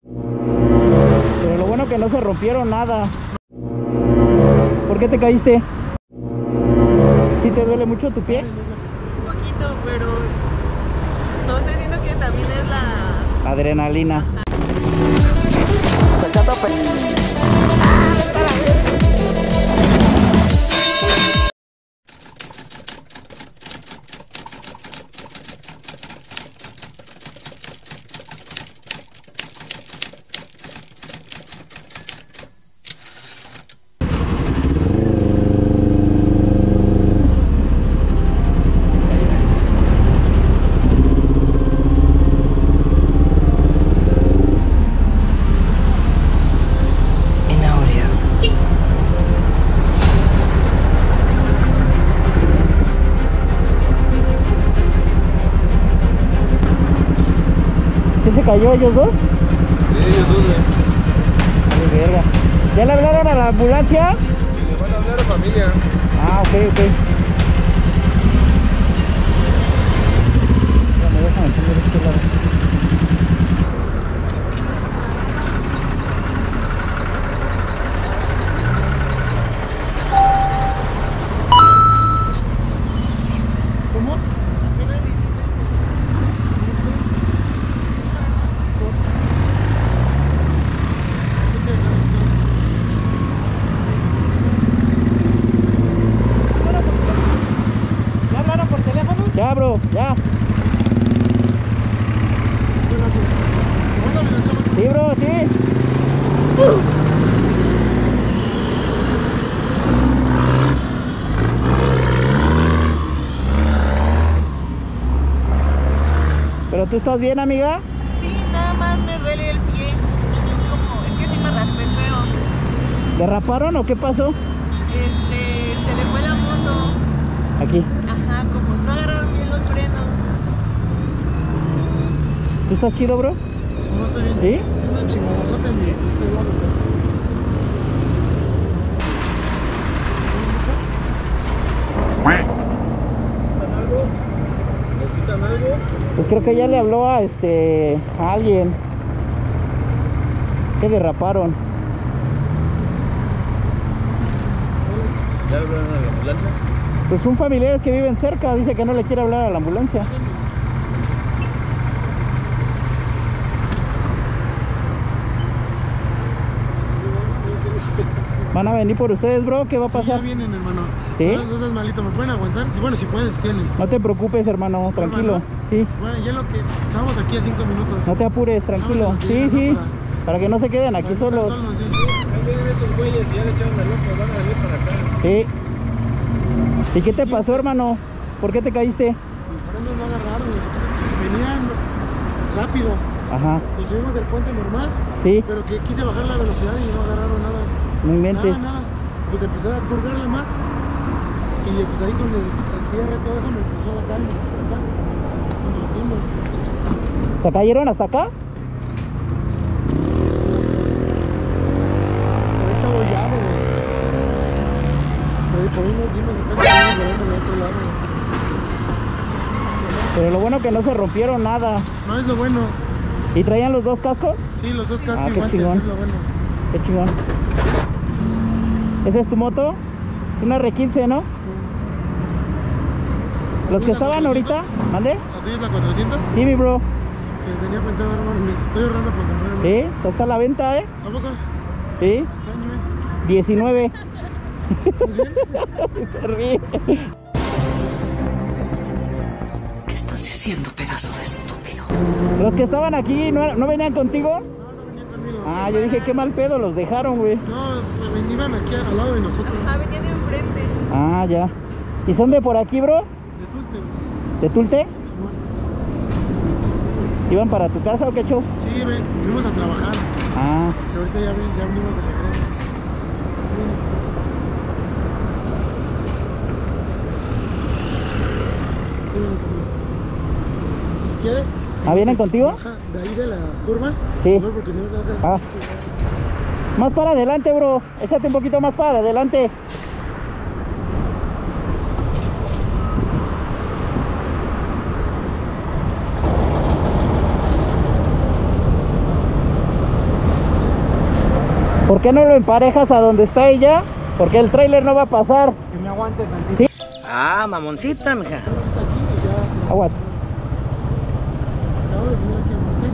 Pero lo bueno que no se rompieron nada. ¿Por qué te caíste? ¿Sí te duele mucho tu pie? Un poquito, pero no sé, siento que también es la adrenalina. ¿Quién se cayó? ¿Ellos dos? Sí, ellos dos, Ay, verga. ¿Ya le hablaron a la ambulancia? Y le van a hablar a familia. Ah, ok. Déjame entender este lado. Ya, bro, ya. Sí, bro, sí. ¿Pero tú estás bien, amiga? Sí, nada más me duele el pie. Es que sí me raspé feo. ¿Derraparon o qué pasó? Se le fue la moto. Aquí. Ajá, como no agarraron bien los frenos. ¿Tú estás chido, bro? Sí, no estoy bien. ¿Sí? Es una chingadazota en mi lado. ¿Necesitan algo? Pues creo que ya le habló a alguien que derraparon. ¿Ya hablaron a la ambulancia? Pues un familiar que viven cerca dice que no le quiere hablar a la ambulancia. ¿Van a venir por ustedes, bro? ¿Qué va a pasar? Ya vienen, hermano. ¿Sí? No seas malito, ¿me pueden aguantar? Bueno, si pueden, si tienen. No te preocupes, hermano, tranquilo. Sí. Bueno, ya lo que estamos aquí a 5 minutos. No te apures, tranquilo. Vamos a lo que Sí, llegan, sí. ¿no? Para que no se queden aquí Para no estar solos. solos, sí. Ahí vienen esos güeyes y ya le echaron el loco, van a venir para acá. Sí. ¿Y qué te pasó, hermano? ¿Por qué te caíste? Mis frenos no agarraron, venían rápido. Ajá. Y subimos el puente normal, Sí. pero que quise bajar la velocidad y no agarraron nada. No inventes. Nada. Pues empecé a curvarle más. Y pues ahí con la tierra y todo eso me empezó a dar acá. Y nos dimos. ¿Se cayeron hasta acá? Ahí está bollado, güey. Por ahí nos dimos, casi estamos volando del otro lado. Pero lo bueno que no se rompieron nada. No es lo bueno. ¿Y traían los dos cascos? Sí, los dos cascos Ah, y qué guantes, chingón. es lo bueno. Qué chingón. ¿Esa es tu moto? Una R15, ¿no? Los que estaban ahorita, ¿mande? ¿La tuya es la 400? Sí, mi bro. Que tenía pensado, hermano, me estoy ahorrando para comprarla. Sí, ya está a la venta, ¿eh? ¿A poco? Sí, ¿Qué año 19. ¿Estás bien? Se ríe. ¿Qué estás diciendo, pedazo de estúpido? Los que estaban aquí, ¿no venían contigo? No, no venía conmigo. Ah, yo dije, qué mal pedo, los dejaron, güey. No, venían aquí al lado de nosotros. Ajá, venía de enfrente. Ah, ya. ¿Y son de por aquí, bro? De Tulte, güey. ¿De Tulte? Simón. ¿Iban para tu casa o qué show? Sí, fuimos a trabajar. Ah, Y ahorita ya venimos de regreso. Si quieres. ¿vienen contigo? Baja de ahí de la curva. Sí. Mejor porque si no se va a hacer. Más para adelante, bro. Échate un poquito más para adelante. ¿Por qué no lo emparejas a donde está ella? Porque el tráiler no va a pasar. Que me aguante tantito. Sí. Ah, mamoncita, mija. Aquí y ya. Aguas. Acabo de subir aquí,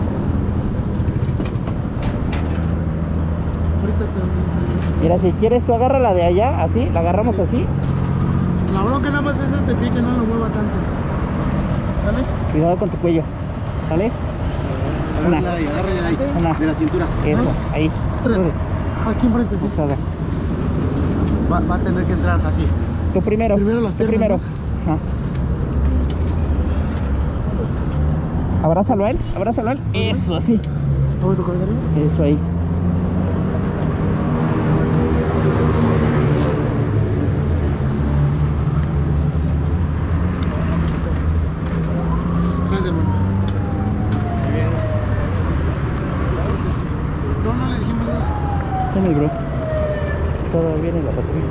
¿ok? Ahorita te... Mira, si quieres tú agarra la de allá, así, la agarramos así. La bronca nada más es este pie que no lo mueva tanto. ¿Sale? Cuidado con tu cuello. ¿Sale? Una. Agárrale de ahí, Una. de la cintura. Eso, Dos. ahí. Tres. Órale. Aquí enfrente, sí. Usada. Va a tener que entrar así. Tú primero. Primero las Tú piernas, primero. ¿no? Ajá. Abrázalo a él, abrázalo a él. Eso, así. ¿Vamos a tocar de arriba? Eso ahí. Gracias, hermano. No le dijimos nada. Dame, bro. Todo bien en la patrulla.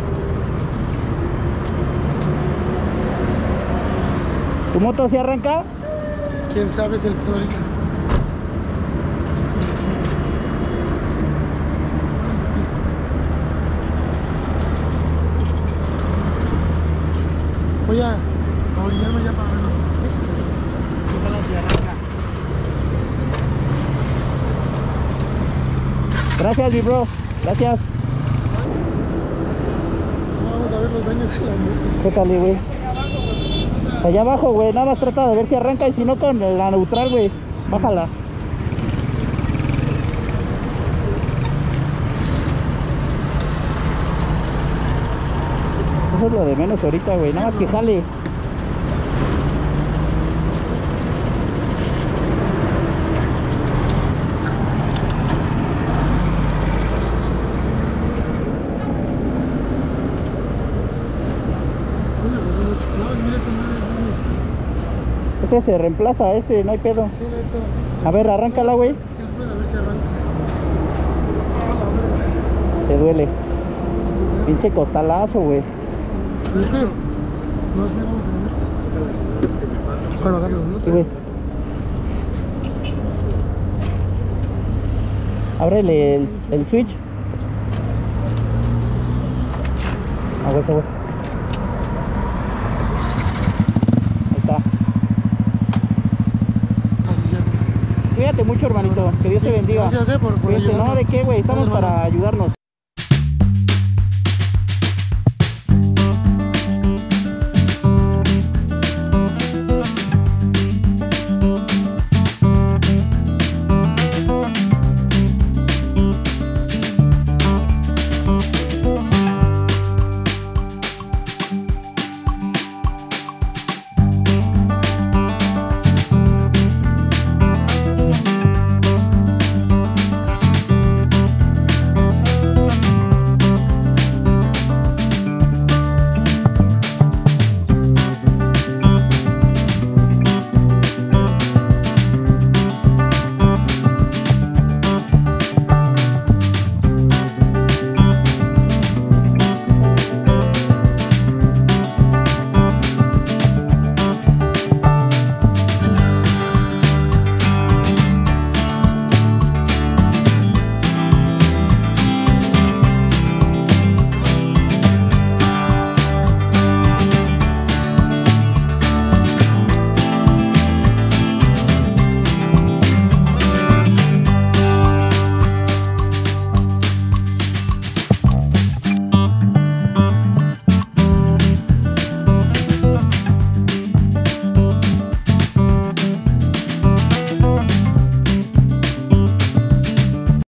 ¿Tu moto se arranca? ¿Quién sabe es el pedo ahorita? Voy a orillarme ya para verlo. Ojalá se arranca. Gracias, mi bro. Gracias. Vamos a ver los daños de la moto. Chécale, güey. Allá abajo, güey. Nada más trata de ver si arranca y si no con la neutral, güey. Bájala. Eso es lo de menos ahorita, güey. Nada más que jale. No, mira esta madre. Este se reemplaza a este, no hay pedo. Sí, de todo. A ver, arráncala, güey. Sí, puede a ver si arranca. Ah, la verga. Te duele. Pinche costalazo, güey. No sé, vamos a ver. Bueno, agárralo, ¿no? Sí, güey. Ábrele el switch. Aguas, aguas. Ahí está. Así se arranca. Cuídate mucho, hermanito. Que Dios te bendiga. Gracias, por Cuídate. No, ayudarnos. ¿de qué, güey? Estamos Hermano. para ayudarnos.